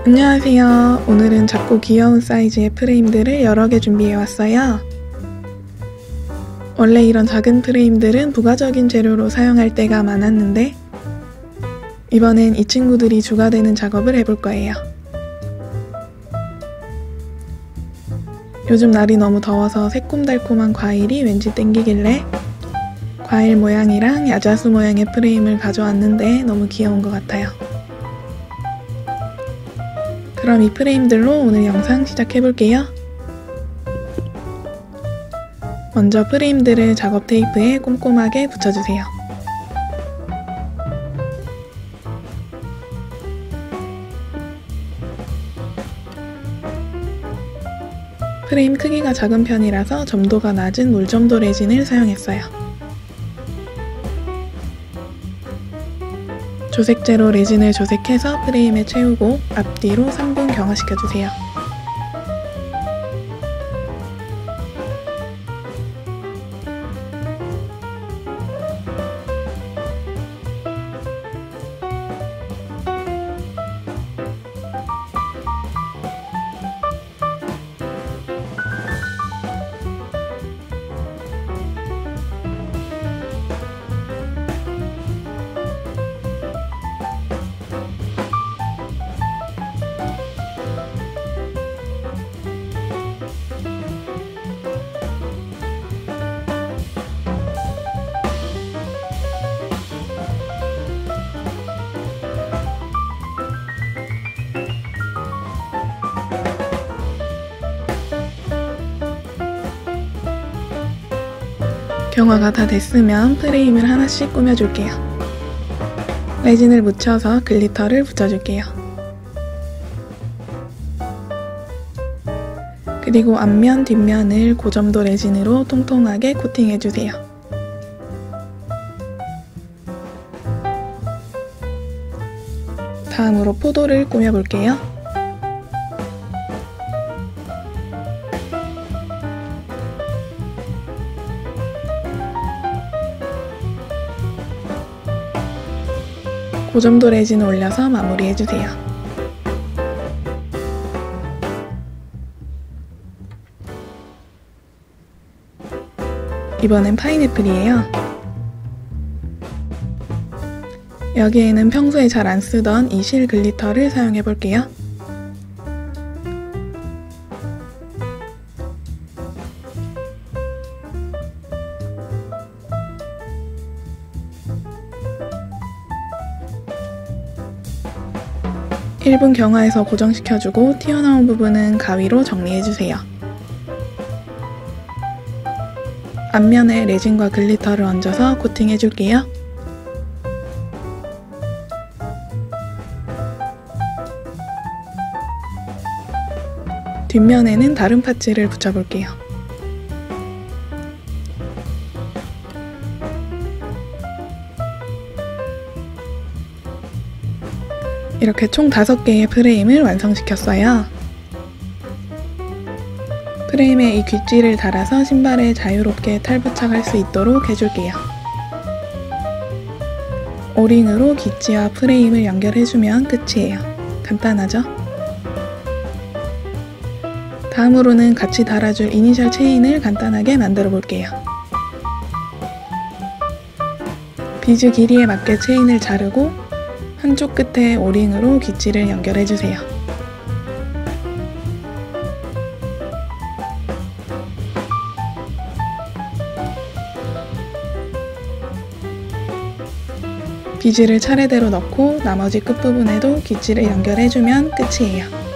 안녕하세요. 오늘은 작고 귀여운 사이즈의 프레임들을 여러 개 준비해왔어요. 원래 이런 작은 프레임들은 부가적인 재료로 사용할 때가 많았는데 이번엔 이 친구들이 주가 되는 작업을 해볼 거예요. 요즘 날이 너무 더워서 새콤달콤한 과일이 왠지 땡기길래 과일 모양이랑 야자수 모양의 프레임을 가져왔는데 너무 귀여운 것 같아요. 그럼 이 프레임들로 오늘 영상 시작해볼게요. 먼저 프레임들을 작업 테이프에 꼼꼼하게 붙여주세요. 프레임 크기가 작은 편이라서 점도가 낮은 물점도 레진을 사용했어요. 조색제로 레진을 조색해서 프레임에 채우고 앞뒤로 3분 경화시켜주세요. 경화가 다 됐으면 프레임을 하나씩 꾸며줄게요. 레진을 묻혀서 글리터를 붙여줄게요. 그리고 앞면, 뒷면을 고점도 레진으로 통통하게 코팅해주세요. 다음으로 포도를 꾸며볼게요. 고점도 레진을 올려서 마무리해주세요. 이번엔 파인애플이에요. 여기에는 평소에 잘 안 쓰던 이 실 글리터를 사용해볼게요. (1분) 경화해서 고정시켜주고 튀어나온 부분은 가위로 정리해주세요. 앞면에 레진과 글리터를 얹어서 코팅해줄게요. 뒷면에는 다른 파츠를 붙여볼게요. 이렇게 총 5개의 프레임을 완성시켰어요. 프레임에 이 귀찌를 달아서 신발에 자유롭게 탈부착할 수 있도록 해줄게요. 오링으로 귀찌와 프레임을 연결해주면 끝이에요. 간단하죠? 다음으로는 같이 달아줄 이니셜 체인을 간단하게 만들어 볼게요. 비즈 길이에 맞게 체인을 자르고 한쪽 끝에 오링으로 귀찌를 연결해주세요. 비즈를 차례대로 넣고 나머지 끝부분에도 귀찌를 연결해주면 끝이에요.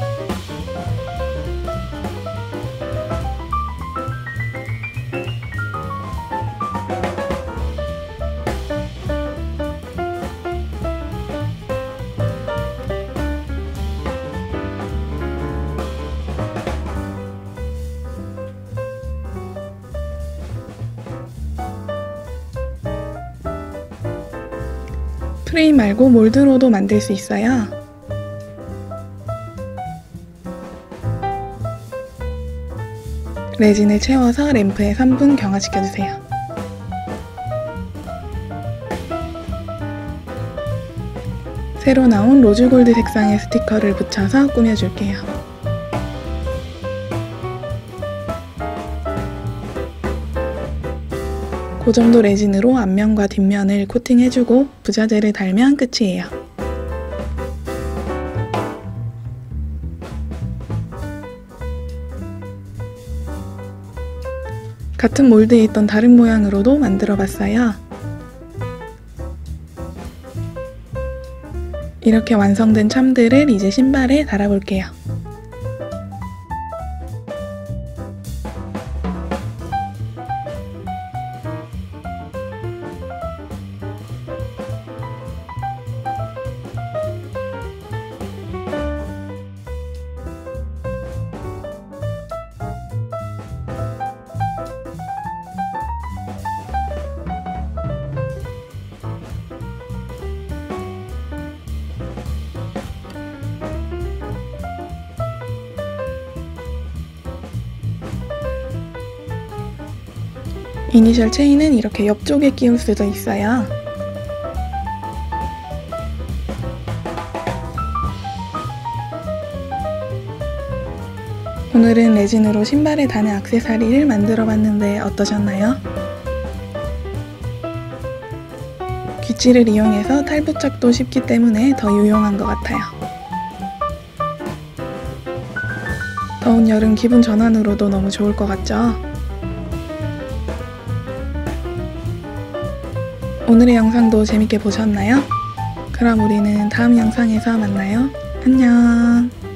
프레임 말고 몰드로도 만들 수 있어요. 레진을 채워서 램프에 3분 경화시켜주세요. 새로 나온 로즈골드 색상의 스티커를 붙여서 꾸며줄게요. 고점도 레진으로 앞면과 뒷면을 코팅해주고 부자재를 달면 끝이에요. 같은 몰드에 있던 다른 모양으로도 만들어봤어요. 이렇게 완성된 참들을 이제 신발에 달아볼게요. 이니셜 체인은 이렇게 옆쪽에 끼울 수도 있어요. 오늘은 레진으로 신발에 다는 액세서리를 만들어 봤는데 어떠셨나요? 귀찌를 이용해서 탈부착도 쉽기 때문에 더 유용한 것 같아요. 더운 여름 기분 전환으로도 너무 좋을 것 같죠? 오늘의 영상도 재밌게 보셨나요? 그럼 우리는 다음 영상에서 만나요. 안녕.